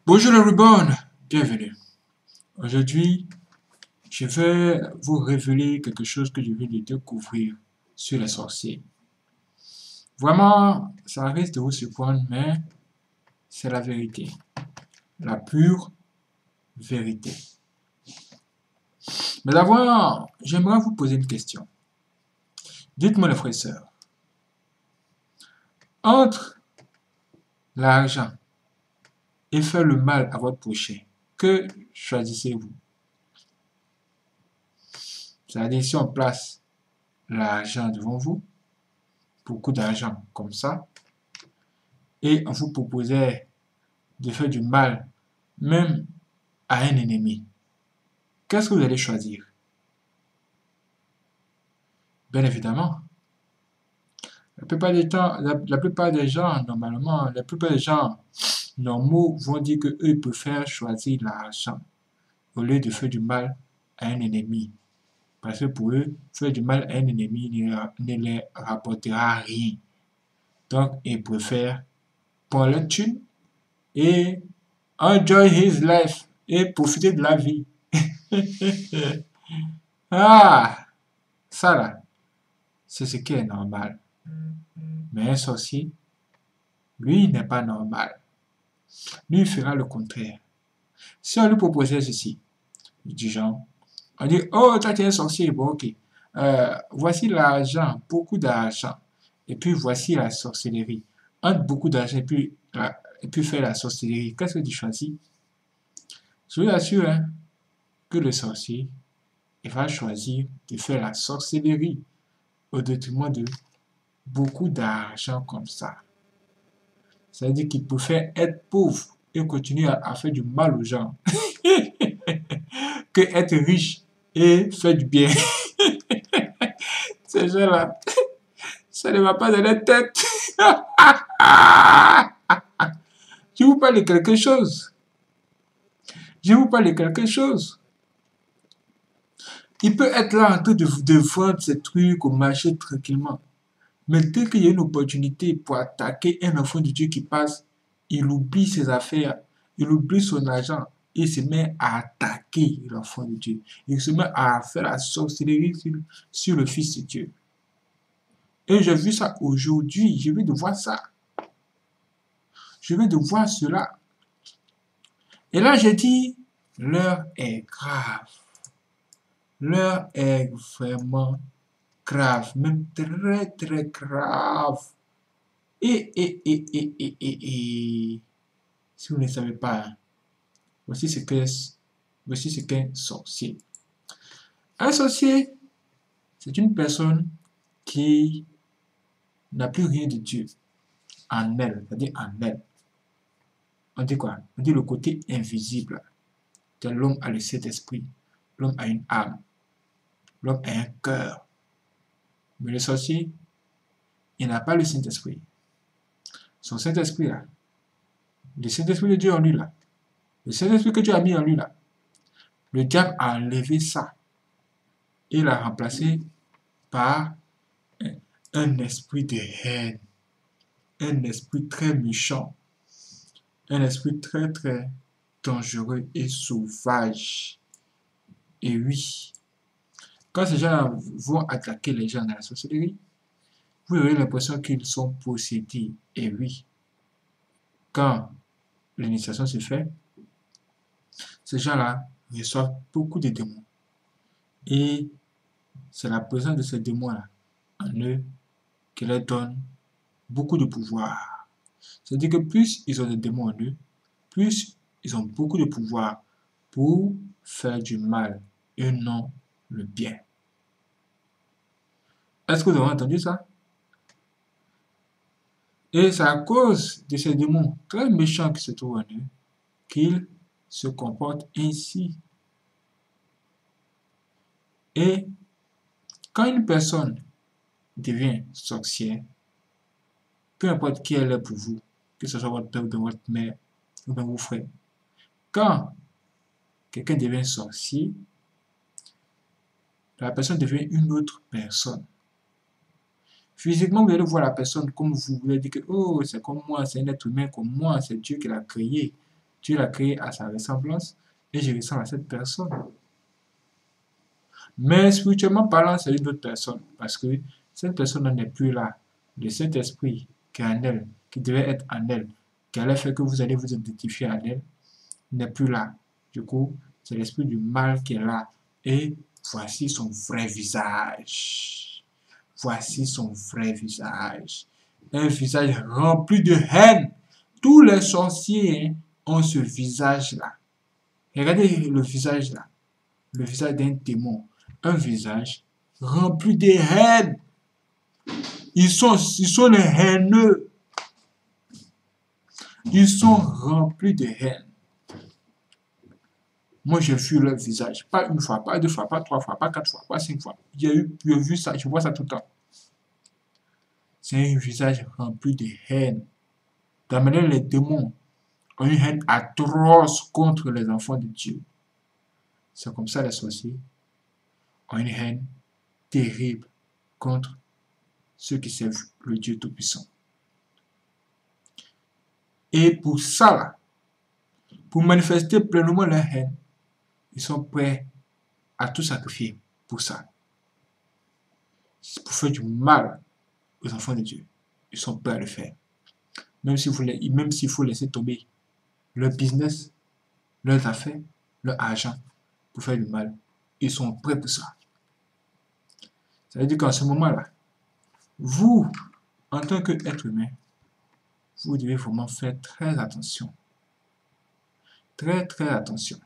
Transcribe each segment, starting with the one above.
Bonjour everyone, bienvenue. Aujourd'hui, je vais vous révéler quelque chose que je viens de découvrir sur les sorciers. Vraiment, ça risque de vous surprendre, mais c'est la vérité. La pure vérité. Mais d'abord, j'aimerais vous poser une question. Dites-moi les frères et sœurs, entre l'argent et faire le mal à votre prochain, que choisissez-vous? C'est-à-dire si on place l'argent devant vous, beaucoup d'argent comme ça, et on vous proposait de faire du mal même à un ennemi, qu'est-ce que vous allez choisir? Bien évidemment, la plupart des temps, la plupart des gens, normalement, la plupart des gens normaux vont dire que eux préfèrent choisir l'argent au lieu de faire du mal à un ennemi. Parce que pour eux, faire du mal à un ennemi ne leur rapportera rien. Donc, ils préfèrent prendre le thune et enjoy his life et profiter de la vie. Ah, ça là, c'est ce qui est normal. Mais un sorcier, lui, il n'est pas normal. Lui, il fera le contraire. Si on lui proposait ceci, du genre, on dit, oh, toi, tu es un sorcier, bon, ok. Voici l'argent, beaucoup d'argent. Et puis, voici la sorcellerie. Entre beaucoup d'argent et puis faire la sorcellerie, qu'est-ce que tu choisis? Je vous assure hein, que le sorcier, il va choisir de faire la sorcellerie au détriment de beaucoup d'argent comme ça. Ça veut dire qu'il préfère être pauvre et continuer à faire du mal aux gens que être riche et faire du bien. Ces gens-là, ça ne va pas dans la tête. Je vous parle de quelque chose. Je vous parle de quelque chose. Il peut être là en train de vendre ses trucs au marché tranquillement. Mais dès qu'il y a une opportunité pour attaquer un enfant de Dieu qui passe, il oublie ses affaires, il oublie son argent, il se met à attaquer l'enfant de Dieu. Il se met à faire la sorcellerie sur le Fils de Dieu. Et j'ai vu ça aujourd'hui, je viens de voir ça. Je viens de voir cela. Et là, j'ai dit, l'heure est grave. L'heure est vraiment grave, même très très grave. Et, si vous ne savez pas, voici ce qu'est un sorcier. Un sorcier, c'est une personne qui n'a plus rien de Dieu en elle, c'est-à-dire en elle. On dit quoi? On dit le côté invisible. L'homme a le Saint-Esprit, l'homme a une âme, l'homme a un cœur. Mais le sorcier, il n'a pas le Saint-Esprit. Son Saint-Esprit là, le Saint-Esprit de Dieu en lui là, le Saint-Esprit que Dieu a mis en lui là, le diable a enlevé ça et l'a remplacé par un esprit de haine, un esprit très méchant, un esprit très très dangereux et sauvage. Et oui, quand ces gens vont attaquer les gens dans la sorcellerie, vous aurez l'impression qu'ils sont possédés. Et oui, quand l'initiation se fait, ces gens-là reçoivent beaucoup de démons. Et c'est la présence de ces démons-là en eux qui leur donne beaucoup de pouvoir. C'est-à-dire que plus ils ont des démons en eux, plus ils ont beaucoup de pouvoir pour faire du mal et non le bien. Est-ce que vous avez entendu ça? Et c'est à cause de ces démons très méchants qui se trouvent en eux qu'ils se comportent ainsi. Et quand une personne devient sorcière, peu importe qui elle est pour vous, que ce soit votre père ou votre mère ou bien vos frères, quand quelqu'un devient sorcier, la personne devient une autre personne. Physiquement, vous allez voir la personne comme vous, vous allez dire que oh, c'est comme moi, c'est un être humain comme moi, c'est Dieu qui l'a créé. Dieu l'a créé à sa ressemblance et je ressemble à cette personne. Mais spirituellement parlant, c'est une autre personne parce que cette personne n'est plus là. Le Saint-Esprit qui est en elle, qui devait être en elle, qui allait faire que vous allez vous identifier à elle, n'est plus là. Du coup, c'est l'esprit du mal qui est là. Et voici son vrai visage. Voici son vrai visage. Un visage rempli de haine. Tous les sorciers ont ce visage-là. Regardez le visage là. Le visage d'un démon. Un visage rempli de haine. Ils sont les haineux. Ils sont remplis de haine. Moi, j'ai vu leur visage. Pas une fois, pas deux fois, pas trois fois, pas quatre fois, pas cinq fois. J'ai vu ça, je vois ça tout le temps. C'est un visage rempli de haine. De la manière les démons ont une haine atroce contre les enfants de Dieu. C'est comme ça les sorciers ont une haine terrible contre ceux qui servent le Dieu Tout-Puissant. Et pour ça, là, pour manifester pleinement leur haine, ils sont prêts à tout sacrifier pour ça. Pour faire du mal aux enfants de Dieu. Ils sont prêts à le faire. Même s'il faut laisser tomber leur business, leurs affaires, leur argent pour faire du mal. Ils sont prêts pour ça. Ça veut dire qu'en ce moment-là, vous, en tant qu'être humain, vous devez vraiment faire très attention. Très, très attention.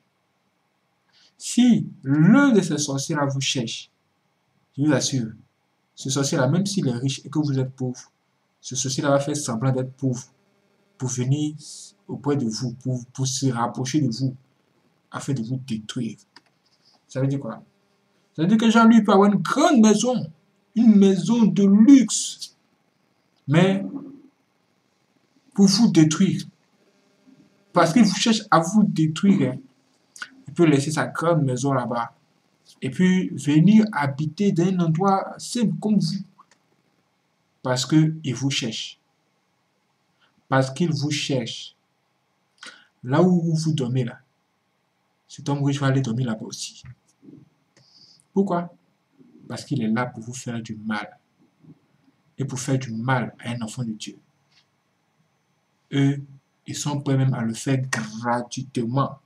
Si l'un de ces sorciers-là vous cherche, je vous assure, ce sorcier-là, même s'il est riche et que vous êtes pauvre, ce sorcier-là va faire semblant d'être pauvre pour venir auprès de vous, pour se rapprocher de vous, afin de vous détruire. Ça veut dire quoi? Ça veut dire que Jean-Louis peut avoir une maison de luxe, mais pour vous détruire, parce qu'il cherche à vous détruire, hein, il peut laisser sa grande maison là-bas et puis venir habiter dans un endroit simple comme vous, parce qu'il vous cherche. Parce qu'il vous cherche. Là où vous dormez là, cet homme riche va aller dormir là-bas aussi. Pourquoi? Parce qu'il est là pour vous faire du mal. Et pour faire du mal à un enfant de Dieu. Eux, ils sont prêts même à le faire gratuitement.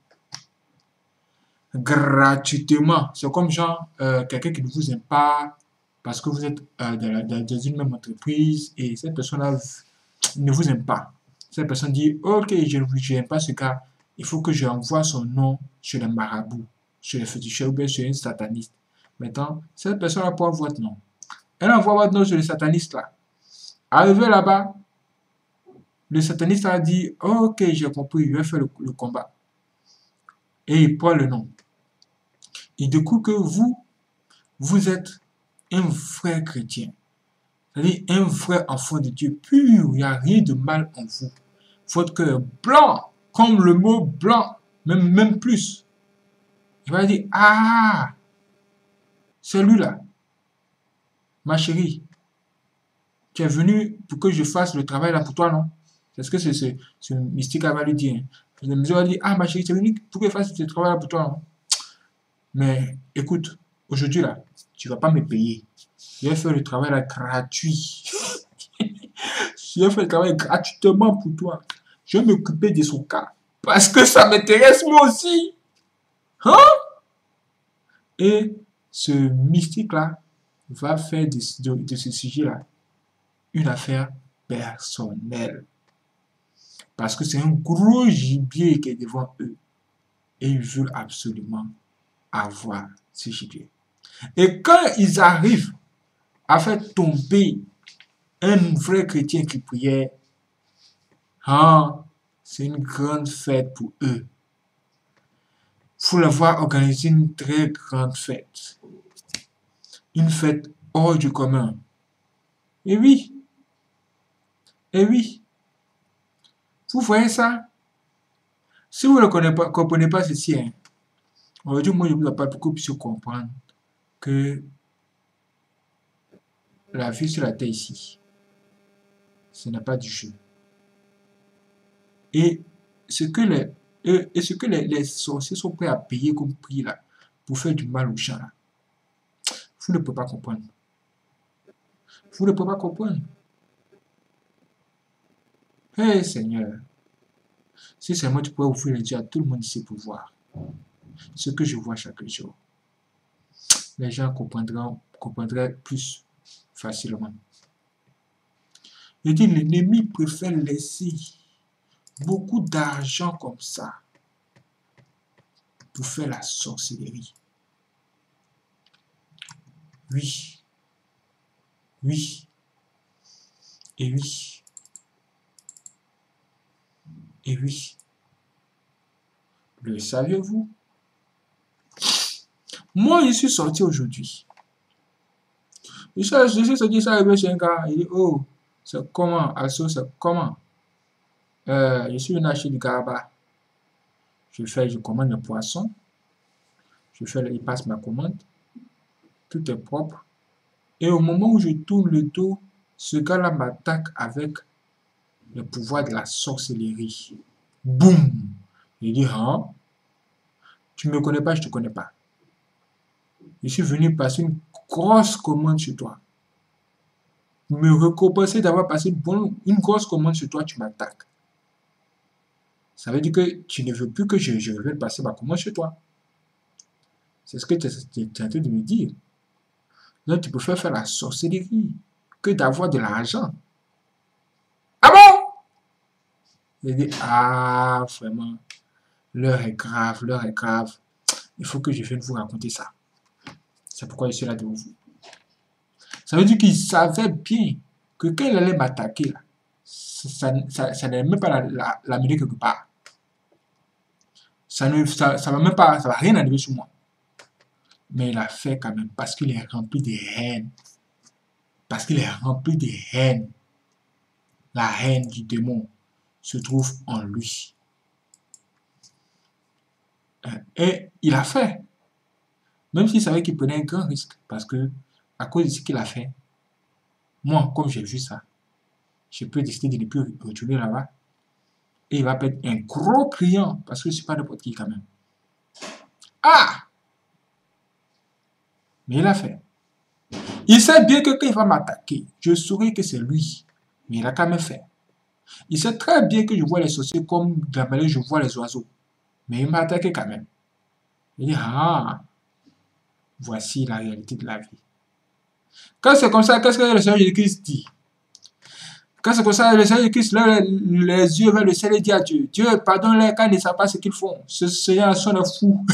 Gratuitement. C'est comme genre quelqu'un qui ne vous aime pas parce que vous êtes dans une même entreprise et cette personne-là ne vous aime pas. Cette personne dit, ok, je n'aime pas ce gars, il faut que j'envoie son nom chez les marabouts, chez les féticheurs ou bien chez un sataniste. Maintenant, cette personne va prendre votre nom. Elle envoie votre nom chez le sataniste là. Arrivé là-bas, le sataniste a dit, ok, j'ai compris, je vais faire le combat. Et il prend le nom. Il découvre que vous êtes un vrai chrétien. C'est-à-dire un vrai enfant de Dieu pur. Il n'y a rien de mal en vous. Votre cœur blanc, comme le mot blanc, même plus. Il va dire, ah, celui-là, ma chérie, tu es venu pour que je fasse le travail là pour toi, non? C'est ce que ce mystique va lui dire. Le mystique va dire, ah, ma chérie, tu es venu pour que je fasse ce travail là pour toi, non? Mais écoute, aujourd'hui là, tu ne vas pas me payer. Je vais faire le travail là gratuit. Je vais faire le travail gratuitement pour toi. Je vais m'occuper de son cas. Parce que ça m'intéresse moi aussi. Hein? Et ce mystique-là va faire de ce sujet-là une affaire personnelle. Parce que c'est un gros gibier qui est devant eux. Et ils veulent absolument avoir ce gibier. Et quand ils arrivent à faire tomber un vrai chrétien qui priait, hein, c'est une grande fête pour eux. Il faut l'avoir organisé une très grande fête. Une fête hors du commun. Et oui, et oui, vous voyez ça? Si vous ne comprenez pas ceci, hein, aujourd'hui, moi, je vous appelle pour que vous puissiez comprendre que la vie sur la terre ici, ce n'est pas du jeu. Et ce que Et ce que les sorciers sont prêts à payer comme prix là, pour faire du mal aux gens là, vous ne pouvez pas comprendre. Vous ne pouvez pas comprendre. Hé Seigneur, si seulement tu pouvais ouvrir les yeux à tout le monde ici pour voir ce que je vois chaque jour, les gens comprendraient plus facilement. Je dis, l'ennemi préfère laisser beaucoup d'argent comme ça pour faire la sorcellerie. Oui, oui, et oui, et oui. Le saviez-vous? Moi, je suis sorti aujourd'hui. Je suis sorti, ça arrivé chez un gars, il dit, oh, c'est comment? Asso, c'est comment? Je suis venu acheter du garba. Je commande le poisson. Il passe ma commande. Tout est propre. Et au moment où je tourne le dos, ce gars-là m'attaque avec le pouvoir de la sorcellerie. Boum! Il dit, hein? Tu ne me connais pas, je ne te connais pas. Je suis venu passer une grosse commande sur toi. Me récompenser d'avoir passé une grosse commande sur toi, tu m'attaques. Ça veut dire que tu ne veux plus que je revienne passer ma commande sur toi. C'est ce que tu es en train de me dire. Donc tu préfères faire la sorcellerie que d'avoir de l'argent. Ah bon? Il dit, ah, vraiment, l'heure est grave, l'heure est grave. Il faut que je vienne vous raconter ça. C'est pourquoi je suis là devant vous. Ça veut dire qu'il savait bien que quand il allait m'attaquer, ça n'allait même pas l'amener quelque part. Ça va même pas, ça va rien arriver sur moi. Mais il a fait quand même parce qu'il est rempli de haine. Parce qu'il est rempli de haine. La haine du démon se trouve en lui. Et il a fait. Même s'il savait qu'il prenait un grand risque. Parce que, à cause de ce qu'il a fait, moi, comme j'ai vu ça, je peux décider de ne plus retourner là-bas. Et il va perdre un gros client. Parce que je ne suis pas n'importe qui quand même. Ah! Mais il a fait. Il sait bien que quand il va m'attaquer, je saurai que c'est lui. Mais il a quand même fait. Il sait très bien que je vois les sorciers comme de la manière je vois les oiseaux. Mais il m'a attaqué quand même. Il dit, ah, voici la réalité de la vie. Quand c'est comme ça, qu'est-ce que le Seigneur Jésus-Christ dit? Quand c'est comme ça, le Seigneur Jésus-Christ lève les yeux vers le ciel et dit à Dieu, Dieu, pardonne-les quand ils ne savent pas ce qu'ils font. Ce Seigneur sont des fous.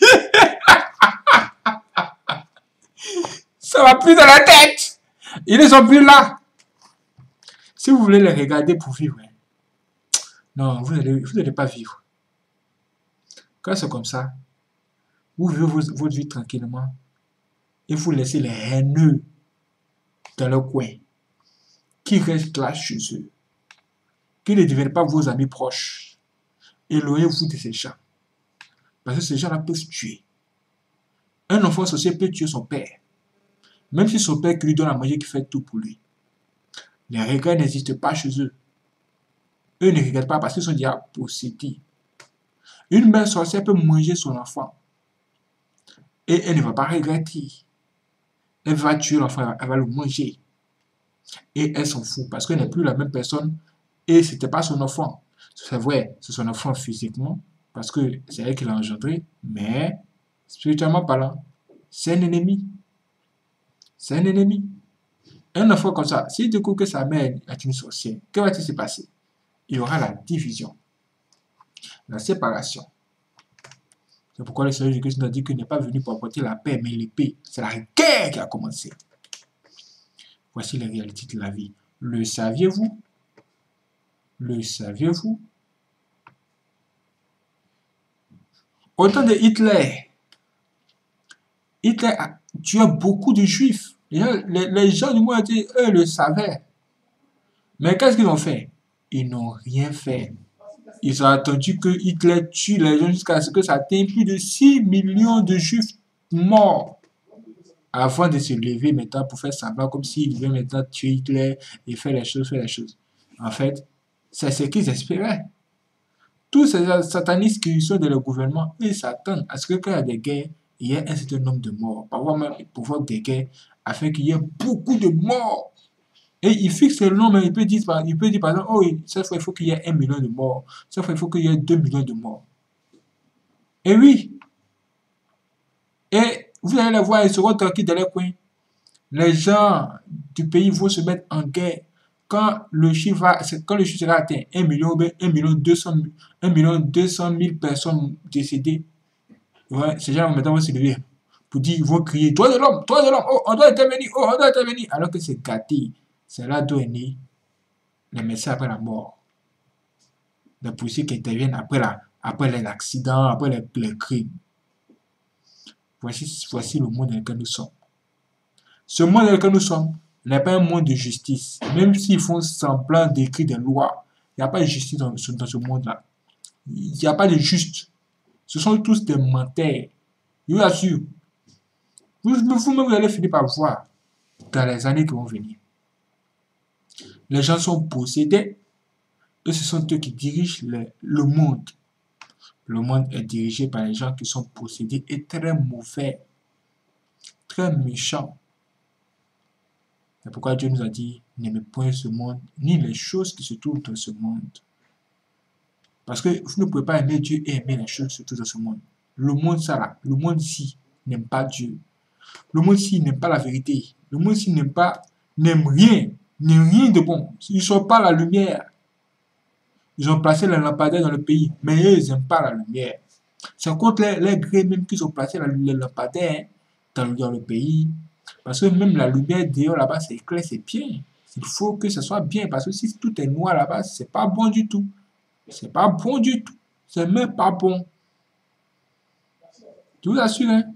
Ça va plus dans la tête. Ils ne sont plus là. Si vous voulez les regarder pour vivre, non, vous n'allez pas vivre. Quand c'est comme ça, vous vivez votre vie tranquillement et vous laissez les haineux dans le coin qui restent là chez eux, qui ne deviennent pas vos amis proches. Éloignez-vous de ces gens. Parce que ces gens-là peuvent tuer. Un enfant sorcier peut tuer son père. Même si son père qui lui donne à manger, qui fait tout pour lui. Les regrets n'existent pas chez eux. Eux ne regrettent pas parce qu'ils sont déjà possédés. Une mère sorcière peut manger son enfant. Et elle ne va pas regretter. Elle va tuer l'enfant, elle va le manger. Et elle s'en fout parce qu'elle n'est plus la même personne. Et ce n'était pas son enfant. C'est vrai, c'est son enfant physiquement, parce que c'est elle qui l'a engendré, mais spirituellement parlant, c'est un ennemi. C'est un ennemi. Un enfant comme ça, s'il découvre que sa mère est une sorcière, que va-t-il se passer? Il y aura la division, la séparation. C'est pourquoi le Seigneur Jésus-Christ nous a dit qu'il n'est pas venu pour apporter la paix, mais l'épée. C'est la guerre qui a commencé. Voici les réalités de la vie. Le saviez-vous? Le saviez-vous? Au temps de Hitler, Hitler a tué beaucoup de juifs. Les gens du monde, eux, le savaient. Mais qu'est-ce qu'ils ont fait? Ils n'ont rien fait. Ils ont attendu que Hitler tue les gens jusqu'à ce que ça atteigne plus de 6 millions de juifs morts. Avant de se lever maintenant pour faire semblant comme s'ils devaient maintenant tuer Hitler et faire les choses. En fait, c'est ce qu'ils espéraient. tous ces satanistes qui sont dans le gouvernement, ils s'attendent à ce que quand il y a des guerres, il y ait un certain nombre de morts. Parfois même, ils provoquent des guerres afin qu'il y ait beaucoup de morts. Et il fixe le nombre, il peut dire par exemple, oh, cette fois il faut qu'il y ait 1 million de morts, cette fois il faut qu'il y ait 2 millions de morts. Et oui, et vous allez les voir, ils seront tranquilles dans les coins. Les gens du pays vont se mettre en guerre. Quand le chiffre sera atteint, 1 million, 1 million 200, 1 million 200 000 personnes décédées, ouais, ces gens maintenant vont se lever pour dire, ils vont crier, droit de l'homme, oh, on doit intervenir, oh, on doit intervenir. Alors que c'est gâté. C'est là d'où est né les médecins après la mort. Les policiers qui interviennent après les accidents, après les crimes. Voici le monde dans lequel nous sommes. Ce monde dans lequel nous sommes n'est pas un monde de justice. Même s'ils font semblant d'écrire des lois, il n'y a pas de justice dans ce monde-là. Il n'y a pas de juste. Ce sont tous des menteurs. Je vous assure. Vous-même, vous allez finir par voir dans les années qui vont venir. Les gens sont possédés et ce sont eux qui dirigent le monde. Le monde est dirigé par les gens qui sont possédés et très mauvais, très méchants. C'est pourquoi Dieu nous a dit, n'aimez point ce monde, ni les choses qui se trouvent dans ce monde. Parce que vous ne pouvez pas aimer Dieu et aimer les choses qui se trouvent dans ce monde. Le monde, ça là, le monde ici n'aime pas Dieu. Le monde ici n'aime pas la vérité. Le monde ici n'aime rien de bon. Ils ne sont pas la lumière. Ils ont placé les lampadaires dans le pays, mais eux, ils n'aiment pas la lumière. C'est contre les grès même qu'ils ont placé les lampadaires dans le pays. Parce que même la lumière dehors là-bas, c'est clair, c'est bien. Il faut que ce soit bien, parce que si tout est noir là-bas, c'est pas bon du tout. C'est pas bon du tout. C'est même pas bon. Je vous assure, hein.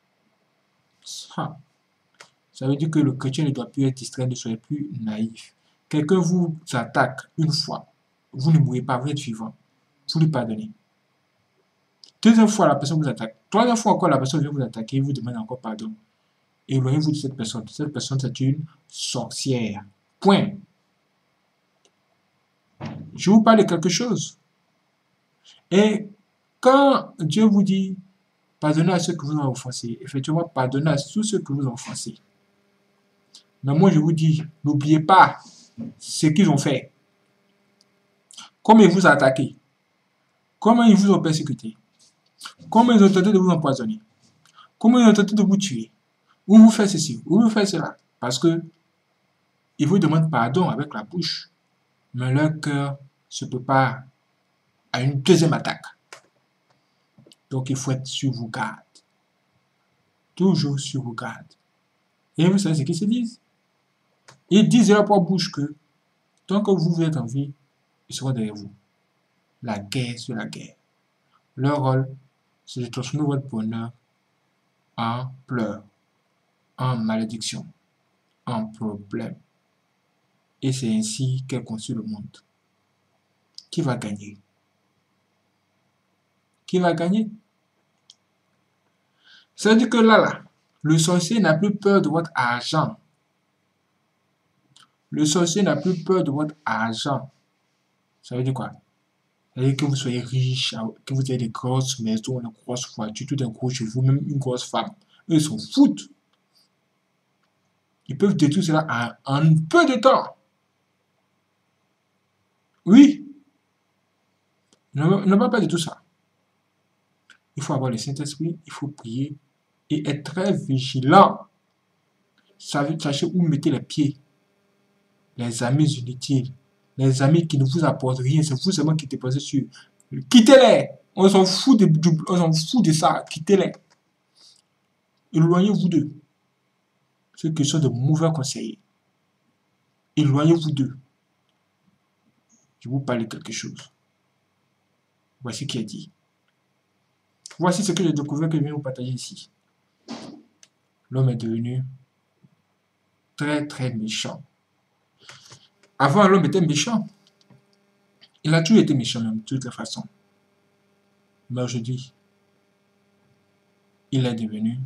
Ça veut dire que le chrétien ne doit plus être distrait, ne soyez plus naïf. Quelqu'un vous attaque une fois, vous ne mourrez pas, vous êtes vivant. Vous lui pardonnez. Deuxième fois, la personne vous attaque. Troisième fois encore, la personne vient vous attaquer, vous demande encore pardon. Éloignez-vous de cette personne. Cette personne, c'est une sorcière. Point. Je vous parle de quelque chose. Et quand Dieu vous dit, pardonnez à ceux que vous ont offensés, effectivement, pardonnez à tous ceux que vous ont offensés. Mais moi, je vous dis, n'oubliez pas ce qu'ils ont fait. Comment ils vous ont attaqué. Comment ils vous ont persécuté. Comment ils ont tenté de vous empoisonner. Comment ils ont tenté de vous tuer. Ou vous faites ceci, ou vous faites cela. Parce que ils vous demandent pardon avec la bouche. Mais leur cœur se prépare à une deuxième attaque. Donc il faut être sur vos gardes. Toujours sur vos gardes. Et vous savez ce qu'ils se disent? Ils disent de leur propre bouche que tant que vous êtes en vie, ils seront derrière vous. La guerre sur la guerre. Leur rôle, c'est de transformer votre bonheur en pleurs, en malédiction, en problème. Et c'est ainsi qu'elle construit le monde. Qui va gagner? Qui va gagner? Ça veut dire que là, le sorcier n'a plus peur de votre argent. Le sorcier n'a plus peur de votre argent. Ça veut dire quoi? Ça veut dire que vous soyez riche, que vous ayez des grosses maisons, des grosses voitures, tout un gros chez vous, même une grosse femme. Eux, ils s'en foutent. Ils peuvent détruire cela en peu de temps. Oui, ne va pas de tout ça. Il faut avoir le Saint-Esprit, il faut prier et être très vigilant. Sachez où mettez les pieds. Les amis inutiles, les amis qui ne vous apportent rien, c'est vous seulement qui dépensez sur. Quittez-les. On s'en fout de ça. Quittez-les. Éloignez-vous d'eux. Ceux qui sont de mauvais conseillers. Éloignez-vous d'eux. Je vous parle de quelque chose. Voici ce qui est dit. Voici ce que j'ai découvert que je viens vous partager ici. L'homme est devenu très très méchant. Avant, l'homme était méchant. Il a toujours été méchant même, de toutes les façons. Mais aujourd'hui, il est devenu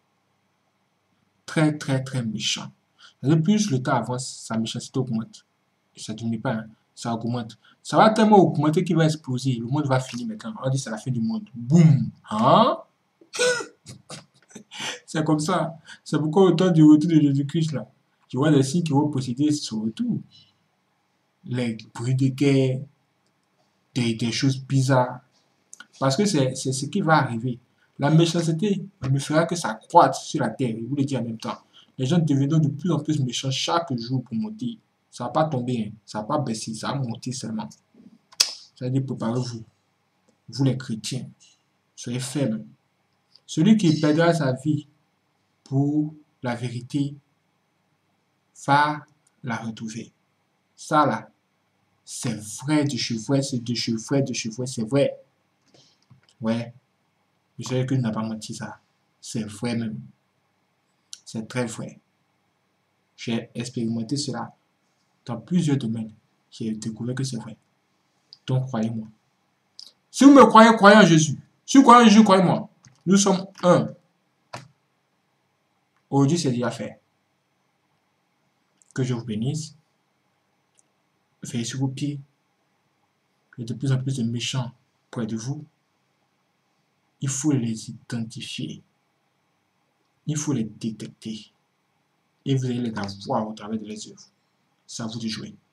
très très très méchant. Et plus le temps avance, sa méchanceté augmente. Et ça ne diminue pas, hein, ça augmente. Ça va tellement augmenter qu'il va exploser. Le monde va finir maintenant. On dit c'est la fin du monde. Boum. Hein? C'est comme ça. C'est pourquoi au temps du retour de Jésus-Christ, là, tu vois les signes qui vont posséder son retour. Les bruits de guerre, des choses bizarres. Parce que c'est ce qui va arriver. La méchanceté ne fera que ça croître sur la terre. Je vous le dis en même temps. Les gens deviendront de plus en plus méchants chaque jour pour monter. Ça va pas tomber, hein. Ça va pas baisser, ça va monter seulement. Ça veut dire préparez-vous. Vous les chrétiens, soyez fermes. Celui qui perdra sa vie pour la vérité va la retrouver. Ça là, c'est vrai de chez vrai, c'est de chez vrai, de chez vrai, c'est vrai. Ouais, je sais que je n'ai pas menti ça. C'est vrai même. C'est très vrai. J'ai expérimenté cela dans plusieurs domaines. J'ai découvert que c'est vrai. Donc croyez-moi. Si vous me croyez, croyez en Jésus. Si vous croyez en Jésus, croyez-moi. Nous sommes un. Aujourd'hui, c'est déjà fait. Que je vous bénisse. Veillez sur vos pieds. Il y a de plus en plus de méchants près de vous. Il faut les identifier. Il faut les détecter. Et vous allez les avoir au travers de les œuvres. C'est à vous de jouer.